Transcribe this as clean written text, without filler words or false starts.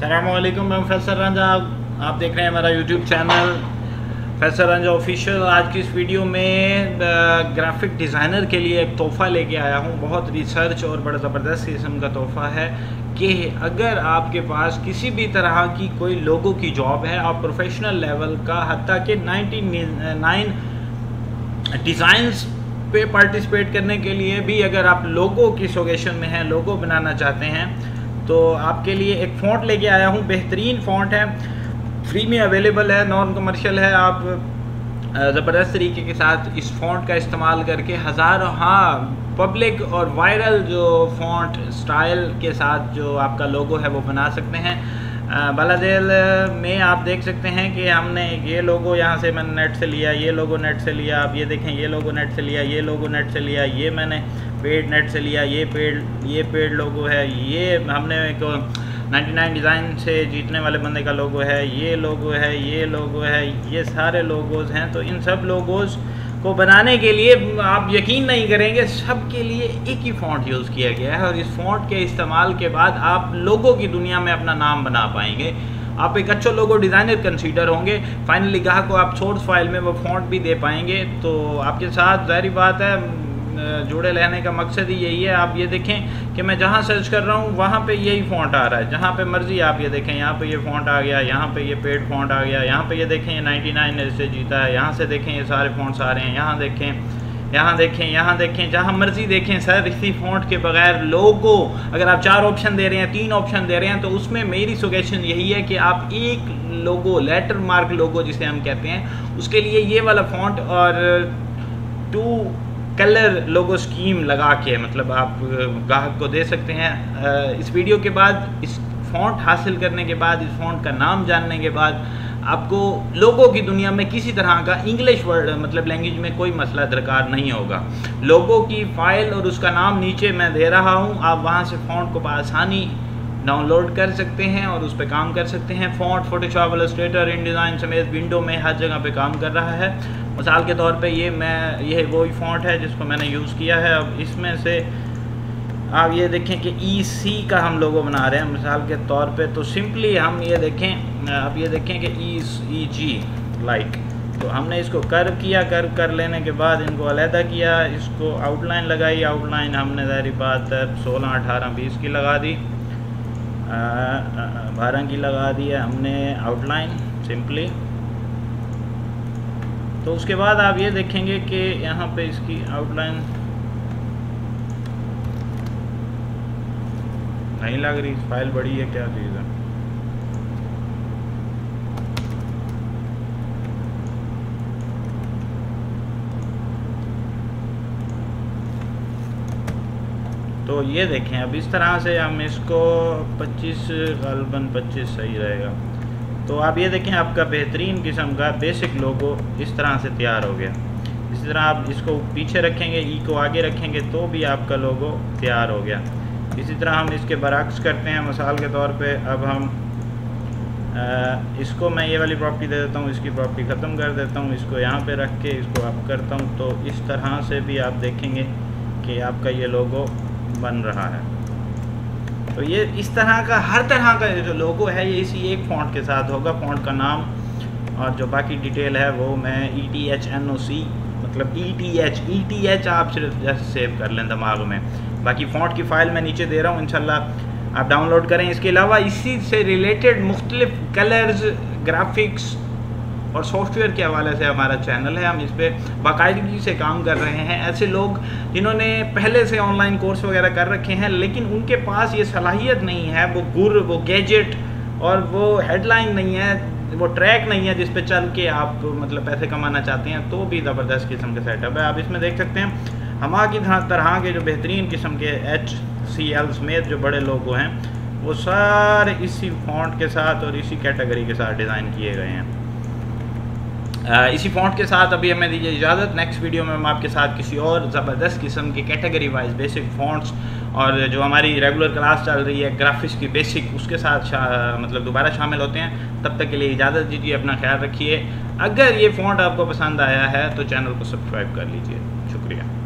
अस्सलामुअलैकुम, मैं फैसल रंजा। आप देख रहे हैं मेरा यूट्यूब चैनल फैसल रंजा ऑफिशियल। आज की इस वीडियो में ग्राफिक डिज़ाइनर के लिए एक तोहफ़ा लेके आया हूँ। बहुत रिसर्च और बड़ा ज़बरदस्त किस्म का तोहफ़ा है कि अगर आपके पास किसी भी तरह की कोई लोगो की जॉब है, आप प्रोफेशनल लेवल का हत्ता कि 99 डिज़ाइंस पे पार्टिसिपेट करने के लिए भी अगर आप लोगो की सोगेशन में हैं, लोगो बनाना चाहते हैं, तो आपके लिए एक फ़ॉन्ट लेके आया हूँ। बेहतरीन फ़ॉन्ट है, फ्री में अवेलेबल है, नॉन कमर्शियल है। आप ज़बरदस्त तरीके के साथ इस फ़ॉन्ट का इस्तेमाल करके हज़ारों पब्लिक और वायरल जो फ़ॉन्ट स्टाइल के साथ जो आपका लोगो है वो बना सकते हैं। बालादेल में आप देख सकते हैं कि हमने ये लोगो यहाँ से मैंने नेट से लिया, ये लोगो नेट से लिया। आप ये देखें, ये लोगो नेट से लिया, ये लोगो नेट से लिया, ये मैंने पेड नेट से लिया, ये पेड लोगो है, ये हमने एक 99 डिज़ाइन से जीतने वाले बंदे का लोगो है, ये लोगो है, ये लोगो है, ये सारे लोगोज़ हैं। तो इन सब लोगोज़ को बनाने के लिए आप यकीन नहीं करेंगे, सब के लिए एक ही फ़ॉन्ट यूज़ किया गया है और इस फ़ॉन्ट के इस्तेमाल के बाद आप लोगों की दुनिया में अपना नाम बना पाएंगे। आप एक अच्छा लोगो डिज़ाइनर कंसीडर होंगे। फाइनली ग्राहक को आप सोर्स फाइल में वो फ़ॉन्ट भी दे पाएंगे। तो आपके साथ ज़ाहिर बात है जुड़े रहने का मकसद ही यही है। आप ये देखें कि मैं जहाँ सर्च कर रहा हूँ वहाँ पे यही फ़ॉन्ट आ रहा है, जहाँ पे मर्ज़ी आप ये देखें। यहाँ पे ये फ़ॉन्ट आ गया, यहाँ पे ये पेड फ़ॉन्ट आ गया, यहाँ पे ये देखें ये 99 से जीता है, यहाँ से देखें ये सारे फ़ॉन्ट्स आ रहे हैं, यहाँ देखें, यहाँ देखें, यहाँ देखें, जहाँ मर्ज़ी देखें। सर इसी फ़ॉन्ट के बगैर लोगो अगर आप 4 ऑप्शन दे रहे हैं, 3 ऑप्शन दे रहे हैं, तो उसमें मेरी सजेशन यही है कि आप एक लोगो, लेटर मार्क लोगो जिसे हम कहते हैं, उसके लिए ये वाला फ़ॉन्ट और 2 कलर लोगो स्कीम लगा के मतलब आप ग्राहक को दे सकते हैं। इस वीडियो के बाद, इस फ़ॉन्ट हासिल करने के बाद, इस फ़ॉन्ट का नाम जानने के बाद आपको लोगो की दुनिया में किसी तरह का इंग्लिश वर्ड मतलब लैंग्वेज में कोई मसला दरकार नहीं होगा। लोगो की फ़ाइल और उसका नाम नीचे मैं दे रहा हूँ, आप वहाँ से फ़ॉन्ट को बआसानी डाउनलोड कर सकते हैं और उस पर काम कर सकते हैं। फ़ॉन्ट फोटोशॉप, इलस्ट्रेटर, InDesign समेत विंडो में हर जगह पे काम कर रहा है। मिसाल के तौर पे ये वही फ़ॉन्ट है जिसको मैंने यूज़ किया है। अब इसमें से आप ये देखें कि EC का हम लोगो बना रहे हैं मिसाल के तौर पे, तो सिंपली हम ये देखें, आप ये देखें कि EG लाइक, तो हमने इसको कर्व किया, कर्व कर लेने के बाद इनको अलहदा किया, इसको आउटलाइन लगाई। आउटलाइन हमने ज़ाहिर बात है 16, 18, 20 की लगा दी, 12 की लगा दी है हमने आउटलाइन सिंपली। तो उसके बाद आप ये देखेंगे कि यहाँ पे इसकी आउटलाइन नहीं लग रही, फाइल बड़ी है, क्या चीज़ है। तो ये देखें, अब इस तरह से हम इसको 25 ग़ालिबन 25 सही रहेगा। तो आप ये देखें, आपका बेहतरीन किस्म का बेसिक लोगो इस तरह से तैयार हो गया। इसी तरह आप इसको पीछे रखेंगे, ई को आगे रखेंगे तो भी आपका लोगो तैयार हो गया। इसी तरह हम इसके बरअक्स करते हैं। मिसाल के तौर पे अब हम इसको मैं ये वाली प्रॉपर्टी दे देता हूँ, इसकी प्रॉपर्टी ख़त्म कर देता हूँ, इसको यहाँ पे रख के इसको अप करता हूँ। तो इस तरह से भी आप देखेंगे कि आपका ये लोगो बन रहा है। तो ये इस तरह का हर तरह का जो लोगो है ये इसी एक फ़ॉन्ट के साथ होगा। फ़ॉन्ट का नाम और जो बाकी डिटेल है वो मैं ETHNOC मतलब ETH आप सिर्फ जैसे सेव कर लें दिमाग में। बाकी फ़ॉन्ट की फ़ाइल मैं नीचे दे रहा हूँ, इंशाल्लाह आप डाउनलोड करें। इसके अलावा इसी से रिलेटेड मुख्तलिफ कलर्स, ग्राफिक्स और सॉफ्टवेयर के हवाले से हमारा चैनल है। हम इस पर बाकायदगी से काम कर रहे हैं। ऐसे लोग जिन्होंने पहले से ऑनलाइन कोर्स वगैरह कर रखे हैं लेकिन उनके पास ये सलाहियत नहीं है, वो गैजेट और वो हेडलाइन नहीं है, वो ट्रैक नहीं है जिस पे चल के आप मतलब पैसे कमाना चाहते हैं, तो भी ज़बरदस्त किस्म का सेटअप है। आप इसमें देख सकते हैं हमारे तरह के जो बेहतरीन किस्म के HCL समेत जो बड़े लोगो हैं वो सारे इसी फ़ॉन्ट के साथ और इसी कैटेगरी के साथ डिज़ाइन किए गए हैं। इसी फ़ॉन्ट के साथ अभी हमें दीजिए इजाज़त। नेक्स्ट वीडियो में हम आपके साथ किसी और ज़बरदस्त किस्म की कैटेगरी वाइज बेसिक फ़ॉन्ट्स और जो हमारी रेगुलर क्लास चल रही है ग्राफिक्स की बेसिक, उसके साथ मतलब दोबारा शामिल होते हैं। तब तक के लिए इजाज़त दीजिए, अपना ख्याल रखिए। अगर ये फ़ॉन्ट आपको पसंद आया है तो चैनल को सब्सक्राइब कर लीजिए। शुक्रिया।